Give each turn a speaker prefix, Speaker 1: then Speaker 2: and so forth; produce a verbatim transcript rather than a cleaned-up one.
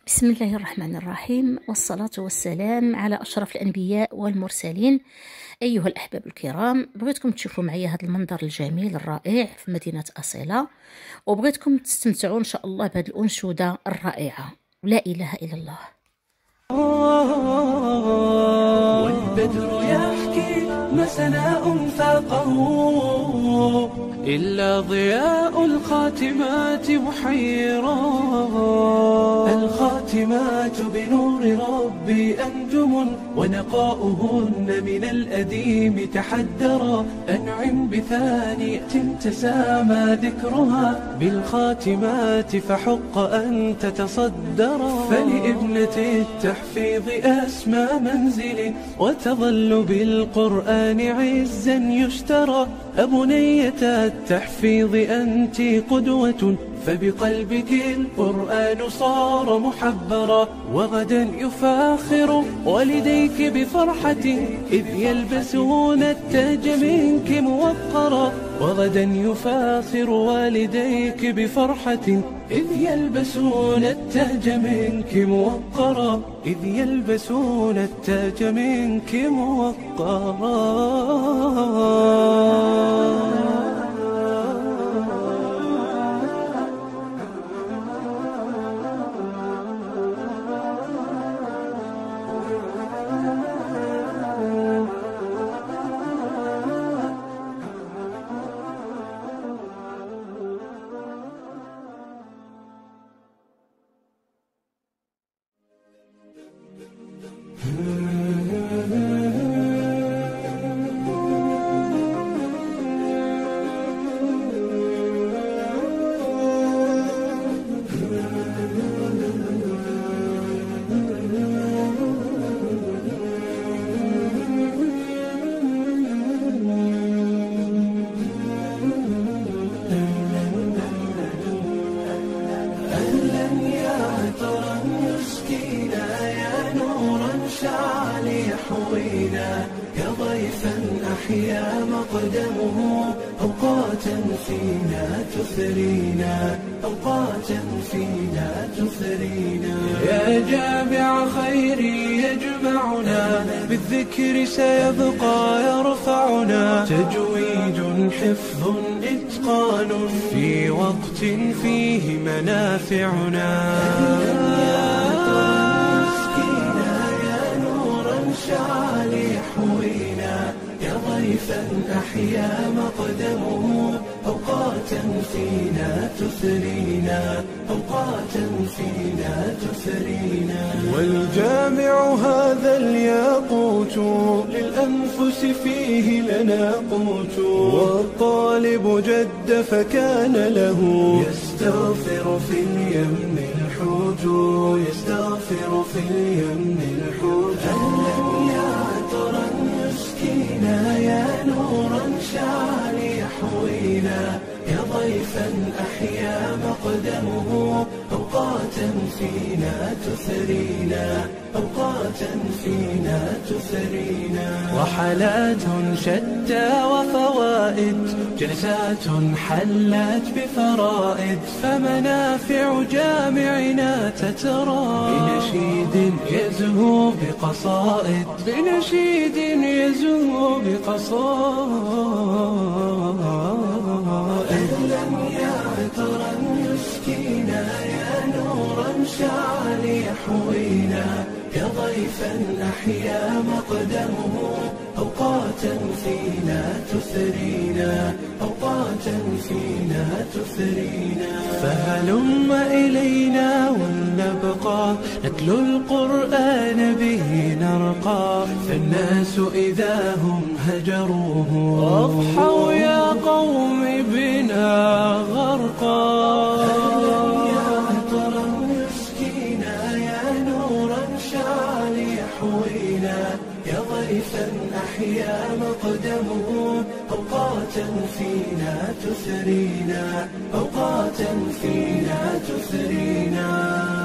Speaker 1: بسم الله الرحمن الرحيم، والصلاة والسلام على أشرف الأنبياء والمرسلين. أيها الأحباب الكرام، بغيتكم تشوفوا معي هذا المنظر الجميل الرائع في مدينة أصيلة، وبغيتكم تستمتعوا إن شاء الله بهذه الأنشودة الرائعة. لا إله إلا الله.
Speaker 2: والبدر يحكي ما سناء فاقه، إلا ضياء الخاتمات محيرا. الخاتمات بنور ربي أنجم، ونقاؤهن من الأديم تحدرا. أنعم بثانية تسامى ذكرها، بالخاتمات فحق أن تتصدرا. فلابنة التحفيظ أسمى منزل، وتظل بالقرآن عزا يشترى. أبنية التحفيظ أنت قدوة، فبقلبك القرآن صار محبرا. وغدا يفاخر والديك بفرحة، إذ يلبسون التاج منك موقرا. وغدا يفاخر والديك بفرحة، إذ يلبسون التاج منك موقرا. إذ يلبسون التاج منك موقرا. كضيفا أحيا مقدمه، أوقاتا فينا تثرينا. أوقاتا فينا تثرينا. يا جامع خيري يجمعنا، بالذكر سيبقى يرفعنا. تجويد حفظ إتقان، في وقت فيه منافعنا. شعل يحوينا، يا ضيفا أحيا مقدمه، أوقاتا فينا تثرينا. أوقاتا فينا تثرينا. والجامع هذا الياقوت، للأنفس فيه لنا قوت. والطالب جد فكان له، يستغفر في اليم الحوت. يستغفر في اليم الحوت. أهلا يا عطرا يسكينا، يا نورا شعل يحوينا. يا ضيفا أحيا مقدمه، أوقاتا فينا تثرينا. أوقاتا فينا تثرينا. رحلات شتى وفوائد، جلسات حلت بفرائد. فمنافع جامعنا تترى، بنشيد يزهو بقصائد. بنشيد يزهو بقصائد. أهلا يا عطرا يسكينا، يا نورا شعل يحوينا. يا ضيفا أحيا مقدمه، أوقاتا فينا تثرينا. أوقاتا فينا تثرينا. فهلم إلينا ولنبقى، نتلو القرآن به نرقى. فالناس إذا هم هجروه، أضحوا يا قوم بنا غرقا. يا ضيفا أحيا مقدمه، أوقاتا فينا تثرينا. أوقاتا فينا تثرينا.